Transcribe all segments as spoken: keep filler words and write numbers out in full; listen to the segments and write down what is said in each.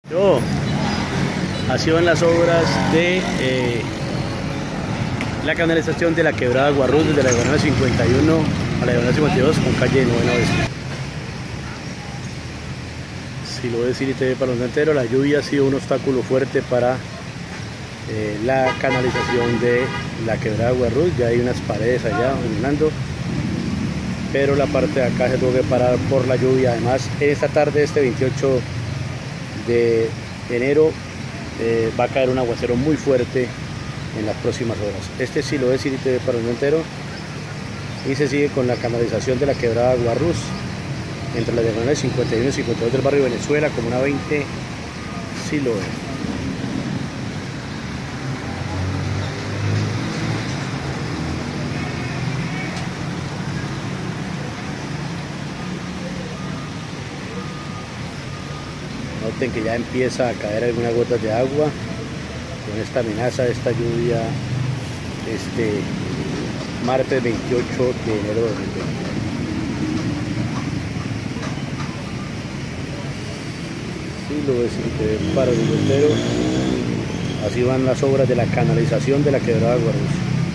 Yo, así van las obras de eh, la canalización de la quebrada Guarrús desde la diagonal cincuenta y uno a la diagonal cincuenta y dos con calle Novena Oeste. Si lo ves, City T V para los enteros, la lluvia ha sido un obstáculo fuerte para eh, la canalización de la quebrada Guarrús. Ya hay unas paredes allá iluminando, pero la parte de acá se tuvo que parar por la lluvia. Además, esta tarde, este veintiocho de enero, eh, va a caer un aguacero muy fuerte en las próximas horas. Este sí lo es City T V para el entero, y se sigue con la canalización de la quebrada Guarrús entre las diagonales cincuenta y uno y cincuenta y dos del barrio Venezuela, comuna veinte, sí lo es. Noten que ya empieza a caer algunas gotas de agua con esta amenaza de esta lluvia este martes veintiocho de enero de dos mil veinte. Sí lo ves, para el entero. Así van las obras de la canalización de la quebrada Guarrús.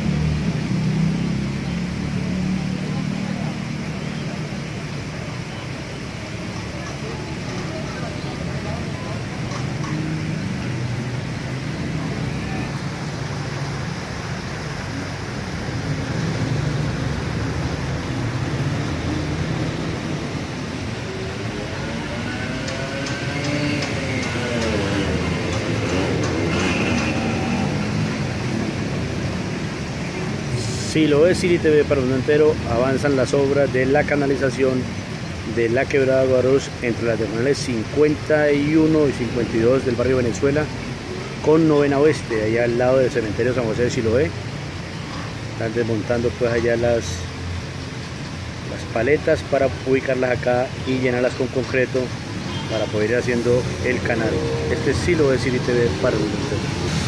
Si lo es City T V para un entero, avanzan las obras de la canalización de la quebrada Guarrús entre las diagonales cincuenta y uno y cincuenta y dos del barrio Venezuela con Novena Oeste, allá al lado del cementerio San José de Siloé. Están desmontando pues allá las, las paletas para ubicarlas acá y llenarlas con concreto para poder ir haciendo el canal. Este sí lo es City T V para un entero.